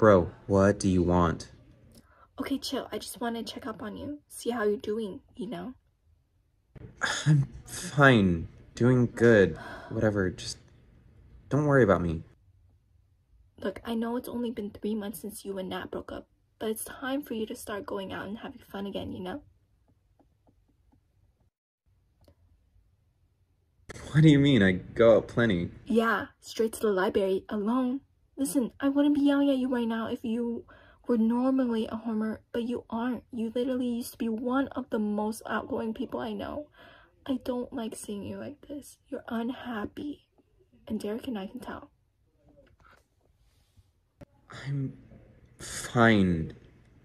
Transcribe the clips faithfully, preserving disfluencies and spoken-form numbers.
Bro, what do you want? Okay, chill. I just want to check up on you. See how you're doing, you know? I'm fine. Doing good. Whatever, just don't worry about me. Look, I know it's only been three months since you and Nat broke up, but it's time for you to start going out and having fun again, you know? What do you mean? I go out plenty. Yeah, straight to the library, alone. Listen, I wouldn't be yelling at you right now if you were normally a homer, but you aren't. You literally used to be one of the most outgoing people I know. I don't like seeing you like this. You're unhappy. And Derek and I can tell. I'm fine.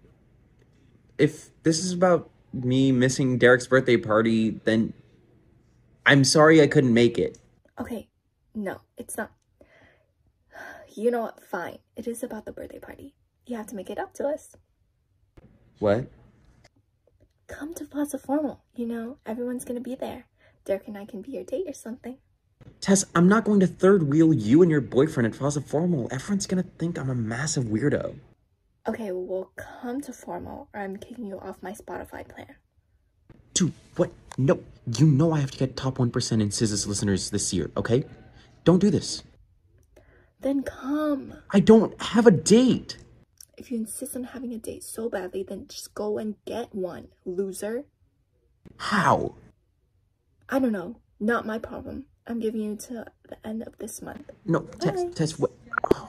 If this is about me missing Derek's birthday party, then I'm sorry I couldn't make it. Okay, no, it's not. You know what? Fine. It is about the birthday party. You have to make it up to us. What? Come to FASA Formal. You know, everyone's gonna be there. Derek and I can be your date or something. Tess, I'm not going to third wheel you and your boyfriend at FASA Formal. Everyone's gonna think I'm a massive weirdo. Okay, well, come to Formal or I'm kicking you off my Spotify plan. Dude, what? No, you know I have to get top one percent in S Z A's listeners this year, okay? Don't do this. Then come. I don't have a date. If you insist on having a date so badly, then just go and get one, loser. How? I don't know. Not my problem. I'm giving you to the end of this month. No, Tess, Bye. Tess, what? Oh.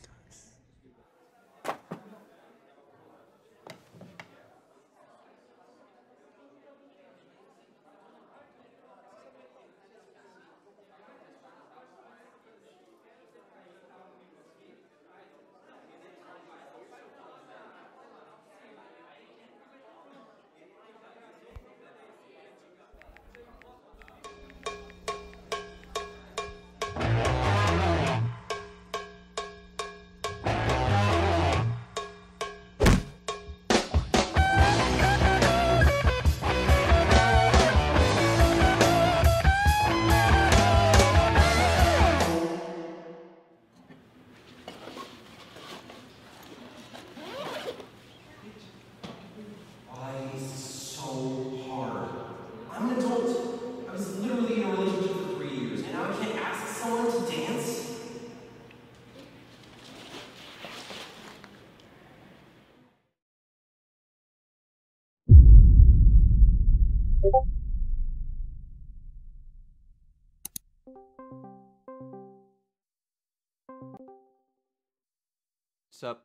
Sup?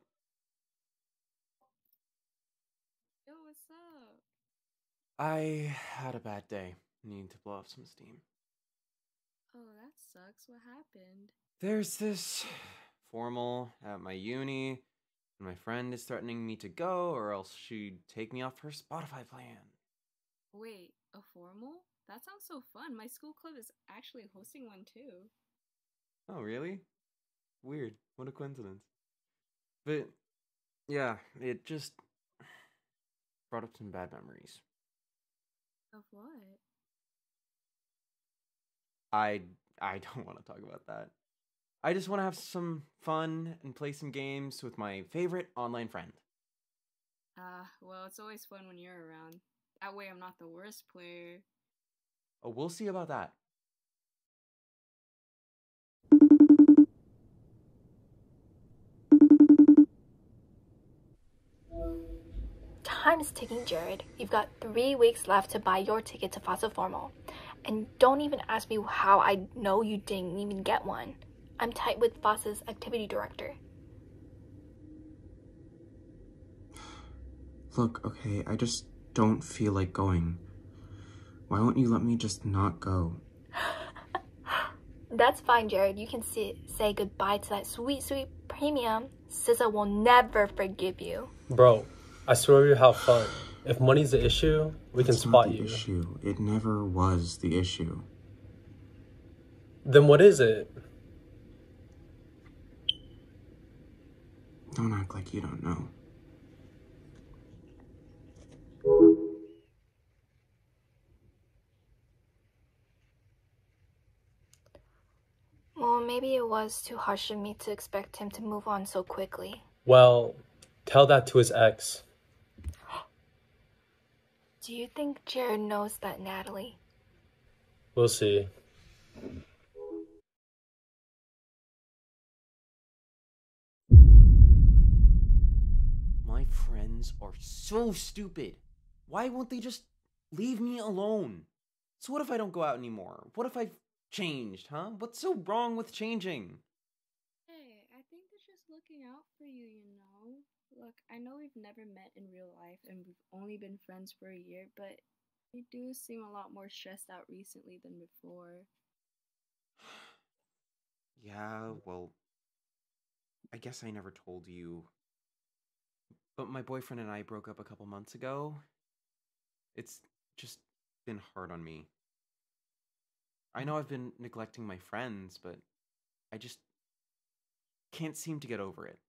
Yo, what's up? I had a bad day. Need to blow off some steam. Oh, that sucks. What happened? There's this formal at my uni, and my friend is threatening me to go, or else she'd take me off her Spotify plan. Wait, a formal? That sounds so fun. My school club is actually hosting one too. Oh, really? Weird. What a coincidence. But, yeah, it just brought up some bad memories. Of what? I I don't want to talk about that. I just want to have some fun and play some games with my favorite online friend. Ah, uh, well, it's always fun when you're around. That way I'm not the worst player. Oh, we'll see about that. Time is ticking, Jared. You've got three weeks left to buy your ticket to FASA Formal. And don't even ask me how I know you didn't even get one. I'm tight with FASA's activity director. Look, okay, I just don't feel like going. Why won't you let me just not go? That's fine, Jared. You can see, say goodbye to that sweet, sweet premium. S Z A will never forgive you. Bro, I swear you have fun. If money's the issue, we That's can not spot the you. issue. It never was the issue. Then what is it? Don't act like you don't know. Well, maybe it was too harsh of me to expect him to move on so quickly. Well, tell that to his ex. Do you think Jared knows that, Natalie? We'll see. My friends are so stupid. Why won't they just leave me alone? So what if I don't go out anymore? What if I've changed, huh? What's so wrong with changing? Hey, I think they're just looking out for you, you know? Look, I know we've never met in real life and we've only been friends for a year, but you do seem a lot more stressed out recently than before. Yeah, well, I guess I never told you. But my boyfriend and I broke up a couple months ago. It's just been hard on me. I know I've been neglecting my friends, but I just can't seem to get over it.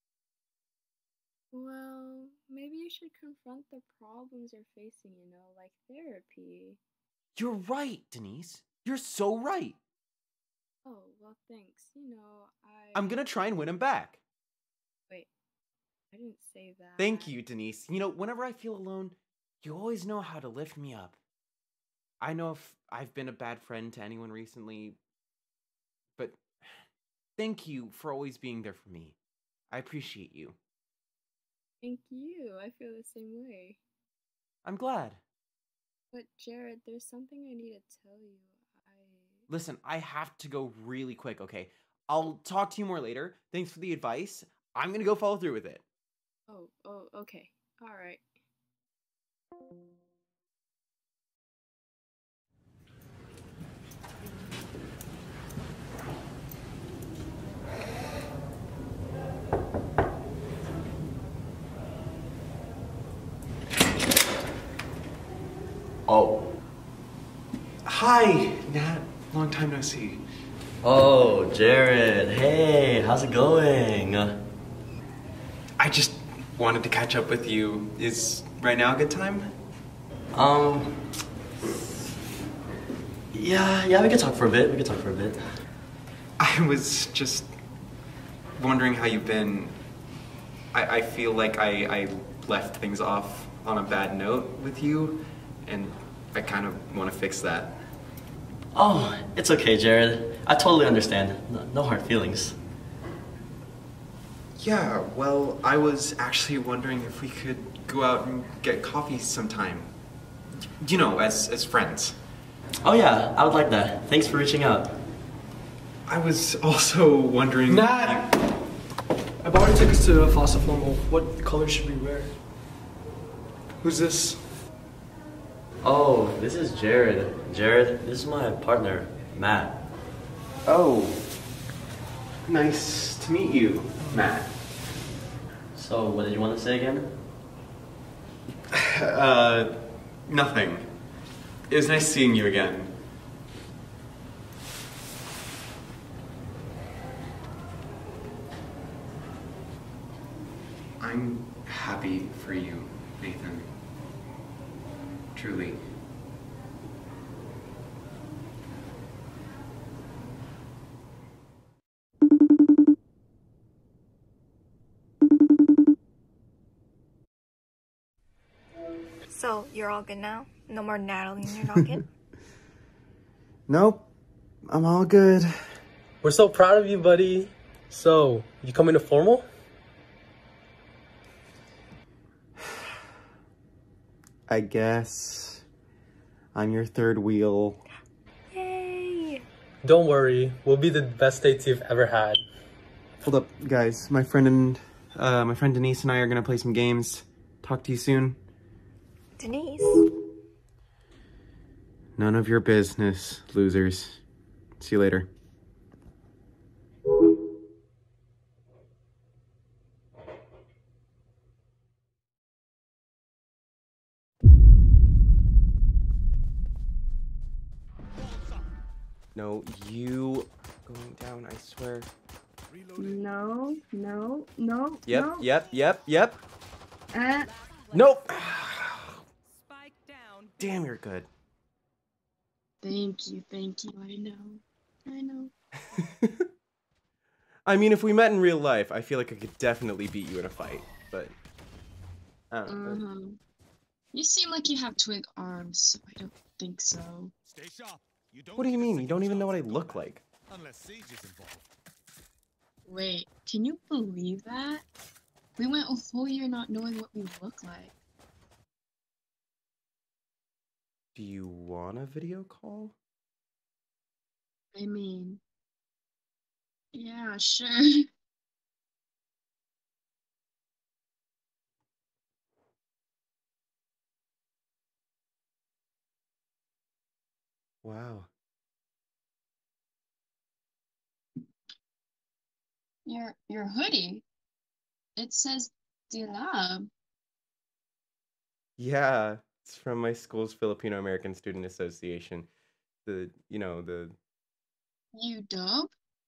Well, maybe you should confront the problems you're facing, you know, like therapy. You're right, Denise. You're so right. Oh, well, thanks. You know, I. I'm gonna try and win him back. Wait, I didn't say that. Thank you, Denise. You know, whenever I feel alone, you always know how to lift me up. I know if I've been a bad friend to anyone recently, but thank you for always being there for me. I appreciate you. Thank you. I feel the same way. I'm glad. But, Jared, there's something I need to tell you. I. Listen, I have to go really quick, okay? I'll talk to you more later. Thanks for the advice. I'm gonna go follow through with it. Oh, oh, okay. Alright. Oh. Hi, Nat. Long time no see. Oh, Jared. Hey, how's it going? I just wanted to catch up with you. Is right now a good time? Um. Yeah, yeah, we could talk for a bit. We could talk for a bit. I was just wondering how you've been. I, I feel like I, I left things off on a bad note with you, and I kind of want to fix that. Oh, it's okay, Jared. I totally understand. No, no hard feelings. Yeah, well, I was actually wondering if we could go out and get coffee sometime. You know, as as friends. Oh yeah, I would like that. Thanks for reaching out. I was also wondering... Nat! I bought our tickets to FASA Formal. What color should we wear? Who's this? Oh, this is Jared. Jared, this is my partner, Matt. Oh, nice to meet you, Matt. So, what did you want to say again? Uh, nothing. It was nice seeing you again. I'm happy for you, Nathan. Truly. So, you're all good now? No more Natalie in your noggin? Nope. I'm all good. We're so proud of you, buddy. So, you coming to Formal? I guess I'm your third wheel. Yay! Don't worry, we'll be the best dates you've ever had. Hold up, guys. My friend and uh, my friend Denise and I are gonna play some games. Talk to you soon. Denise? None of your business, losers. See you later. No, you going down, I swear. No, no, no, Yep, no. yep, yep, yep. Uh, Nope. Damn, you're good. thank you, thank you. I know. I know. I mean, if we met in real life, I feel like I could definitely beat you in a fight, but... I don't know. Mm-hmm. You seem like you have twig arms, so I don't think so. Stay sharp. You don't What do you get a mean? You second don't even know what I chance at look combat, like. Unless Sage is involved. Wait, can you believe that? We went a whole year not knowing what we look like. Do you want a video call? I mean... Yeah, sure. Wow. Your your hoodie. It says De Lab. Yeah, it's from my school's Filipino American Student Association. The, you know, the... You dub?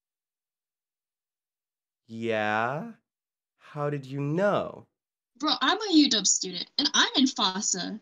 Yeah? How did you know? Bro, I'm a U W student, and I'm in FASA.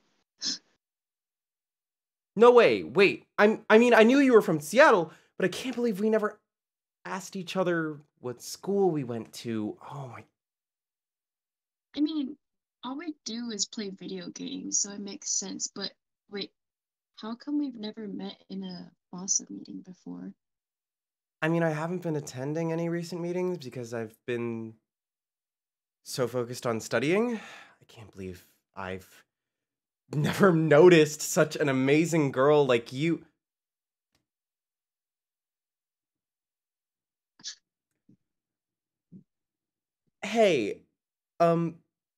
No way, wait. I'm, I mean, I knew you were from Seattle, but I can't believe we never asked each other what school we went to. Oh my... I mean, all we do is play video games, so it makes sense. But wait, how come we've never met in a FASA meeting before? I mean, I haven't been attending any recent meetings because I've been so focused on studying. I can't believe I've never noticed such an amazing girl like you. Hey, um,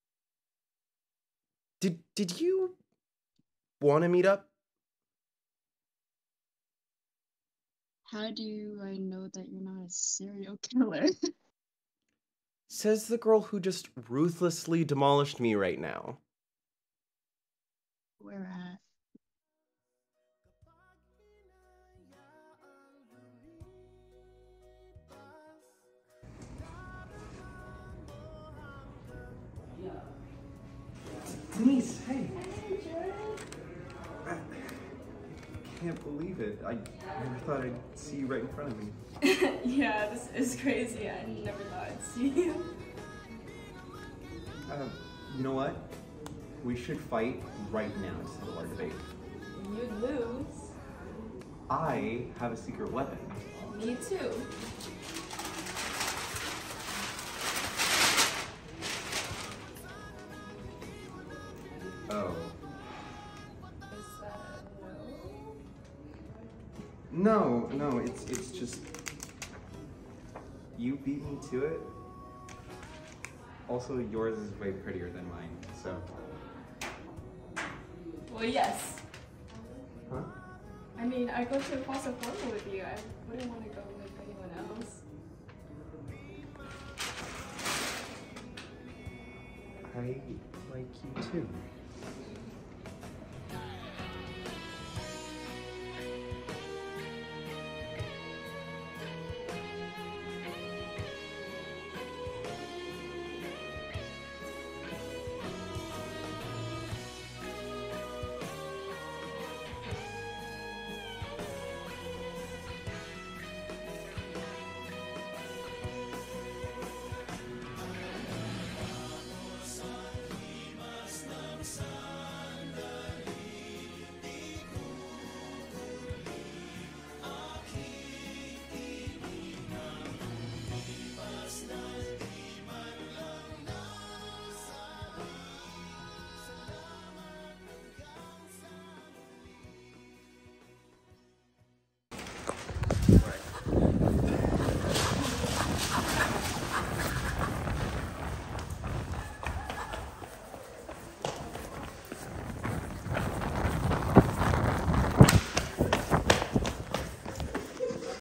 did did you want to meet up? How do I know that you're not a serial killer? Says the girl who just ruthlessly demolished me right now. Where at? Denise, hey. I can't believe it. I never thought I'd see you right in front of me. Yeah, this is crazy. I never thought I'd see you. Uh, you know what? We should fight right now to settle our debate. You'd lose. I have a secret weapon. Me too. Oh. Is that a No, no? no, it's it's just you beat me to it. Also, yours is way prettier than mine, so. Well, yes. Huh? I mean, I go to FASA Formal with you. I wouldn't want to go with anyone else. I like you too.